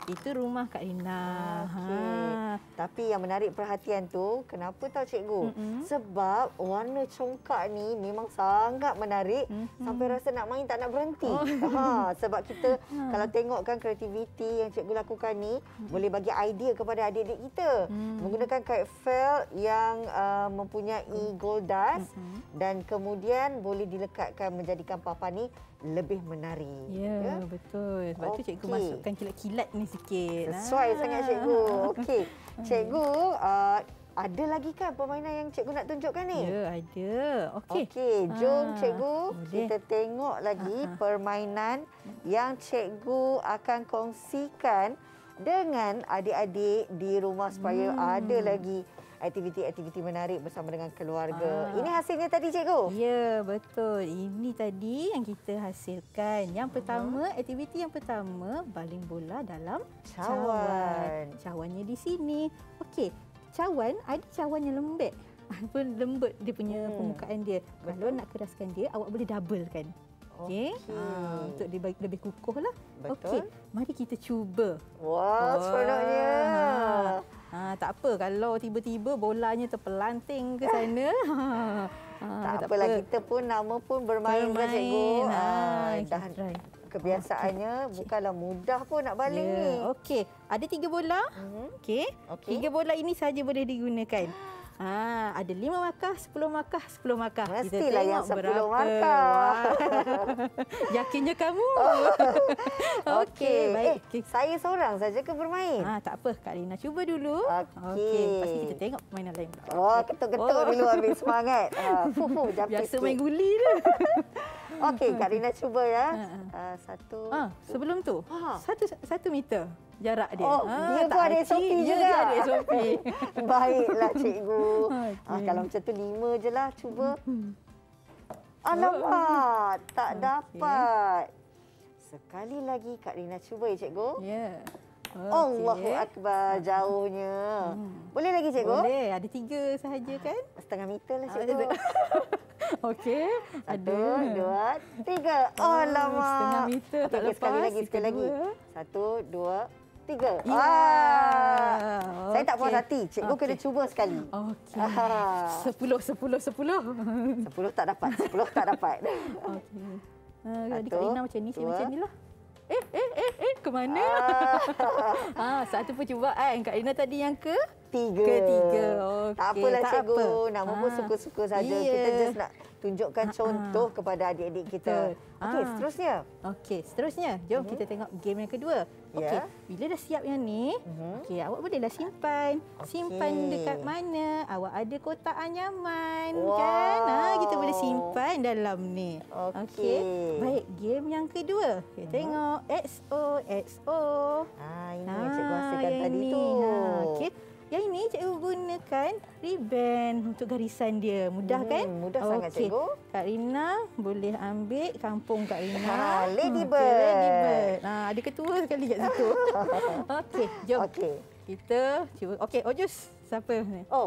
Itu rumah Kak Rina. Okey. Ha. Tapi yang menarik perhatian tu, kenapa tahu cikgu? Mm-mm. Sebab warna congkak ni memang sangat menarik Mm-mm. sampai rasa nak main tak nak berhenti. Oh. Ha, sebab kita Ha. kalau tengokkan kreativiti yang cikgu lakukan ni, boleh bagi idea kepada adik-adik kita. Mm. Menggunakan kite felt yang uh, mempunyai gold dust Mm-mm. dan kemudian boleh dilekatkan menjadikan papan ni lebih menarik. Ya, betul. Sebab tu cikgu Okey. masukkan kilat-kilat ni sikit. Sesuai Ah. sangat cikgu. Okey. Cikgu, uh, ada lagi kan permainan yang cikgu nak tunjukkan ni? Ya, ada. Okey. Okey, jom Ah, cikgu boleh. kita tengok lagi Ah, ah. permainan yang cikgu akan kongsikan dengan adik-adik di rumah supaya Hmm. ada lagi aktiviti-aktiviti menarik bersama dengan keluarga. Ah. Ini hasilnya tadi cikgu? Ya, betul. Ini tadi yang kita hasilkan. Yang pertama, aktiviti yang pertama, baling bola dalam Cawan. cawan. Cawannya di sini. Okey, cawan ada cawan yang lembek. Pun lembut dia punya Hmm. permukaan dia. Kalau Betul. nak keraskan dia, awak boleh doublekan. Okey. Okey. Ah, untuk dia bagi- lebih kukuh lah. Betul. Okey, mari kita cuba. Wah, seronoknya. Ha, tak apa kalau tiba-tiba bolanya terpelanting ke sana. Ha, Tak apalah, kita pun nama pun bermain, kan cikgu. Ha, Ah, kita dah try. kebiasaannya bukanlah mudah pun nak baling Ya, ni. okey. Ada tiga bola. Mhm. Okey. Okey. Tiga bola ini saja boleh digunakan. Ha, ada lima markah, sepuluh markah, sepuluh markah. Mestilah yang tengok sepuluh berapa. markah. Wah. Yakinnya kamu. Okey, baik. Eh, Okey. saya seorang saja ke bermain? Ha, tak apa, Kak Rina cuba dulu. Okey. Lepas ni kita tengok permainan lain. pula. Oh, ketuk-ketuk Oh. dulu ambil semangat. Ah, fuh, fuh, jump Biasa sikit. main guli tu. Okey, Kak Rina cuba ya. Ha, ha. Ah, satu. Ah, sebelum tu, Ha. satu satu meter jarak dia. Oh, Ah, dia tak pun ada acik. S O P Ya, juga. dia ada S O P. Baiklah cikgu. Okey. Ah, kalau macam tu lima je lah, cuba. Alamak, tak Okey. dapat. Sekali lagi Kak Rina cuba ya cikgu. Ya. Allahu Okey. Akbar, jauhnya. Hmm. Boleh lagi cikgu? Boleh, ada tiga sahaja kan? Setengah meter lah Ah, cikgu. Okey. Satu, dua, tiga. Alamak. setengah meter tak Okey, sekali lepas. lagi, sekali Yang lagi. kedua. Satu, dua, tiga. Ya. Ah. Saya tak puas Okey. hati. Cikgu Okey. kena cuba sekali. Okey. Ah. Sepuluh, sepuluh, sepuluh. Sepuluh tak dapat. Sepuluh tak dapat. Okey. Ah, Satu, adik Kak Rina macam ni, saya dua. macam ni lah. Eh, eh, eh, eh, ke mana? Ah. Ah, satu percubaan. Kak Rina tadi yang ke? Tiga. Ketiga. Okey. Tak apalah tak cikgu. apa. Nama pun Ah. suka-suka saja. Ya. Kita just nak tunjukkan Ah, contoh kepada adik-adik kita. Betul. Okey, Ah. seterusnya. Okey, seterusnya. Jom Mhm. kita tengok game yang kedua. Okey, Ya. bila dah siap yang ni, Mhm. okey, awak bolehlah simpan. Simpan Okey. dekat mana? Awak ada kotak anyaman Wow. kan? Ha, kita boleh simpan dalam ni. Okey. Baik, game yang kedua. Kita Mhm. tengok X O X O. Ah, ini yang cikgu hasilkan yang tadi ni. tu. Ha, okey. Yang ini cikgu gunakan ribbon untuk garisan dia. Mudah Mhm, kan? mudah sangat, Okey. cikgu. Kak Rina boleh ambil kampung Kak Rina. Ha, Ladybird. Okey, Ladybird. Ha, ada ketua sekali kat situ. Okey, jom. Okey. Kita cuba. Okey, Ojus. Siapa ni? Oh,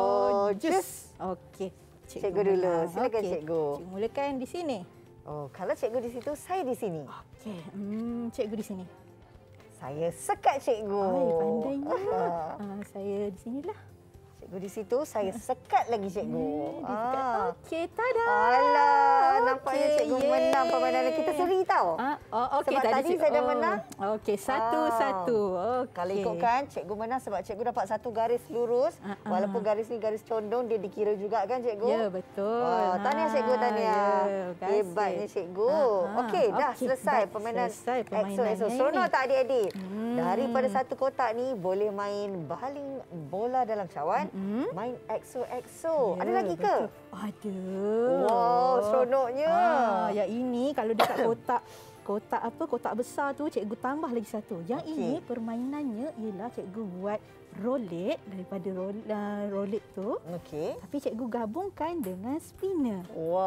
Ojus. Okey. Cikgu dulu. mula. Silakan, Okey. cikgu. Cikgu mulakan di sini. Oh, kalau cikgu di situ, saya di sini. Okey. Hmm, cikgu di sini. Saya sekat cikgu. Ai, pandainya. Ah. Ah, saya di sinilah. Cikgu di situ, saya sekat lagi cikgu. Eh, dia dekat. Ah. Okey, tada. Alah, nampaknya Okey, cikgu yeay. menang permainan kita seri tau. Ah, oh, okey. Sebab tadi cik- saya dah oh. menang. Okey, satu-satu. Ah. Okey. Kalau ikutkan, cikgu menang sebab cikgu dapat satu garis lurus. Ah, ah. Walaupun garis ni garis condong, dia dikira juga kan cikgu? Ya, betul. Wah, tahniah cikgu, Ha, tahniah. ya, terima kasih. Hebatnya cikgu. Ah, ah. Okey, dah Okey, selesai dah permainan selesai Exo permainannya Exo. Seronok ini. tak adik-adik? Hmm. Daripada satu kotak ni, boleh main baling bola dalam cawan, Mm-mm. main Exo Exo. Ya, Ada lagi ke? betul. Ada. Wow, seronoknya. Ah, yang ini kalau dekat kotak kotak apa kotak besar tu cikgu tambah lagi satu. Yang Okey. ini permainannya ialah cikgu buat rolet daripada rolet, uh, rolet tu. Okey. Tapi cikgu gabungkan dengan spinner.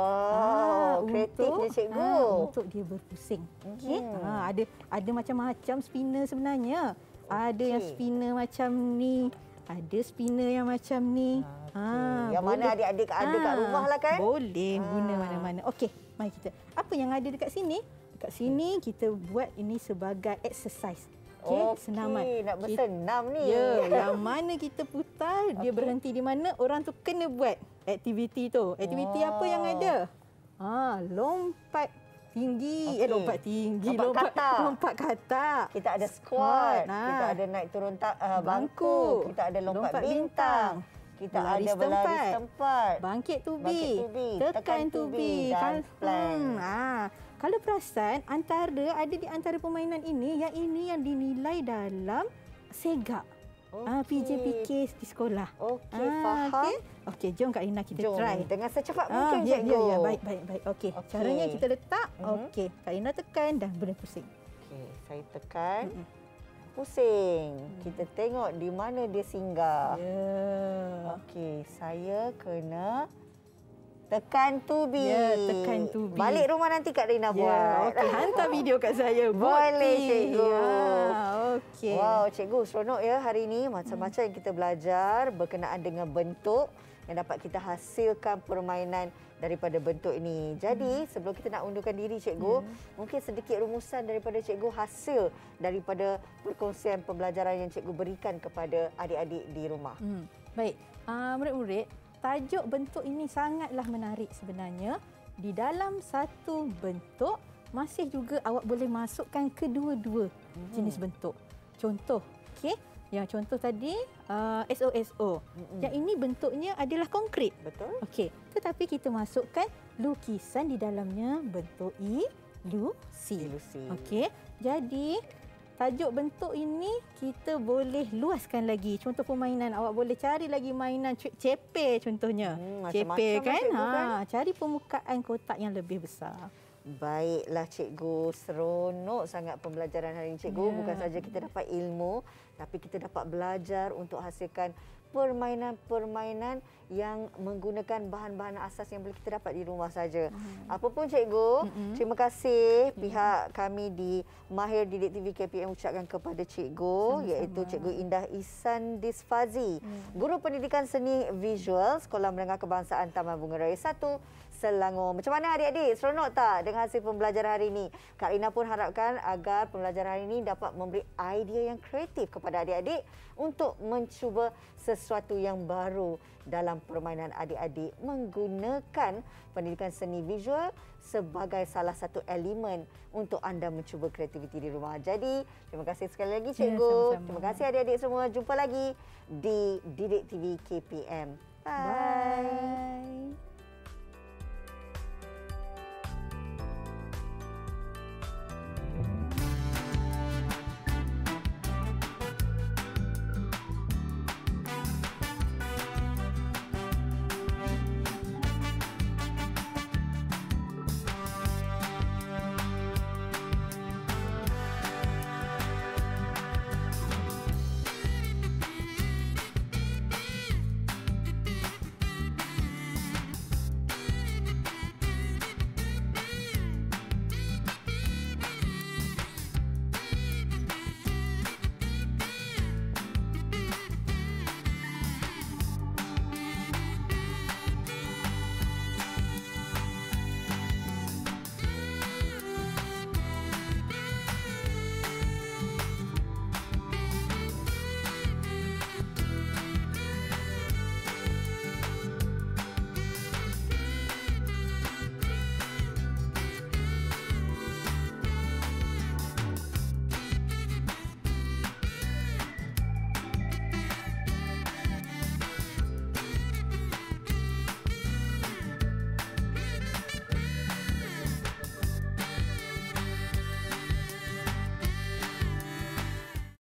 Wow, Ah, kreatifnya untuk- cikgu. ah, untuk dia berpusing. Okey. Mhm. Ah, ada ada macam-macam spinner sebenarnya. Ada yang Okey. spinner macam ni, ada spinner yang macam ni. Okey. Yang mana adik-adik ada kat rumah lah kan? Boleh guna Ah. mana-mana. Okey, mari kita. Apa yang ada dekat sini? Dekat sini kita buat ini sebagai exercise. Okey, Okey, senaman. nak bersenam ni. Ya, yang mana kita putar, dia Okey. berhenti di mana, orang tu kena buat aktiviti tu. Aktiviti apa yang Oh. ada? Ha, lompat tinggi. Okey. Eh, lompat tinggi. Lompat Lompat, katak. lompat katak. Kita ada Squat, squat, nah. kita ada naik turun ta- uh, bangku, Bangku. kita ada lompat, Lompat bintang, bintang. kita Berlari ada berlari setempat. setempat. Bangkit tubi. Bangkit tubi, Tekan tekan tubi tubi. dan Kan- plank. Hmm, ah. Kalau perasan, antara ada di antara permainan ini, yang ini yang dinilai dalam Sega. Ah, P J P K di sekolah. Okey, Ah, faham. Okey, okay, jom Kak Rina kita Jom, try. dengan secepat Ah, mungkin, ya, cikgu. ya, ya, baik, baik, baik. Okey, Okey. caranya kita letak. Mhm. Okey, Kak Rina tekan dan benda pusing. Okey, saya tekan. Mm-mm. Pusing. Kita tengok di mana dia singgah. Ya. Okey, saya kena tekan tubi. Ya, tekan tubi. Balik rumah nanti Kak Rina Ya, buat. okey. Hantar video kat saya. Boleh, Bukti. cikgu. Ya, okey. Wow, cikgu seronok ya hari ini. Macam-macam yang kita belajar berkenaan dengan bentuk yang dapat kita hasilkan permainan daripada bentuk ini. Jadi, sebelum kita nak undurkan diri cikgu, mungkin sedikit rumusan daripada cikgu hasil daripada perkongsian pembelajaran yang cikgu berikan kepada adik-adik di rumah. Hmm. Baik, uh, murid-murid, tajuk bentuk ini sangatlah menarik sebenarnya. Di dalam satu bentuk, masih juga awak boleh masukkan kedua-dua Hmm. jenis bentuk. Contoh, okey? Yang contoh tadi uh, S O S O. Mm-mm. Yang ini bentuknya adalah konkret. Betul? Okey, tetapi kita masukkan lukisan di dalamnya bentuk ilusi. Ilusi. Okey, jadi tajuk bentuk ini kita boleh luaskan lagi. Contoh permainan, awak boleh cari lagi mainan ce- ceper contohnya. Hmm, Ceper macam-macam kan? cikgu kan? Ha, cari permukaan kotak yang lebih besar. Baiklah cikgu, seronok sangat pembelajaran hari ini cikgu. Ya. Bukan saja kita dapat ilmu, tapi kita dapat belajar untuk hasilkan permainan-permainan yang menggunakan bahan-bahan asas yang boleh kita dapat di rumah saja. Hmm. Apapun cikgu, Mm-mm. terima kasih pihak kami di Mahir Didik T V K P M ucapkan kepada cikgu, Sama-sama. iaitu Cikgu Indah Ihsan Disfazi, Ya. Guru Pendidikan Seni Visual Sekolah Menengah Kebangsaan Taman Bunga Raya satu, Selangor. Macam mana adik-adik? Seronok tak dengan hasil pembelajaran hari ini? Kak Rina pun harapkan agar pembelajaran hari ini dapat memberi idea yang kreatif kepada adik-adik untuk mencuba sesuatu yang baru dalam permainan adik-adik menggunakan pendidikan seni visual sebagai salah satu elemen untuk anda mencuba kreativiti di rumah. Jadi, terima kasih sekali lagi Ya, cikgu. sama-sama. Terima kasih adik-adik semua. Jumpa lagi di Didik T V K P M. Bye. Bye.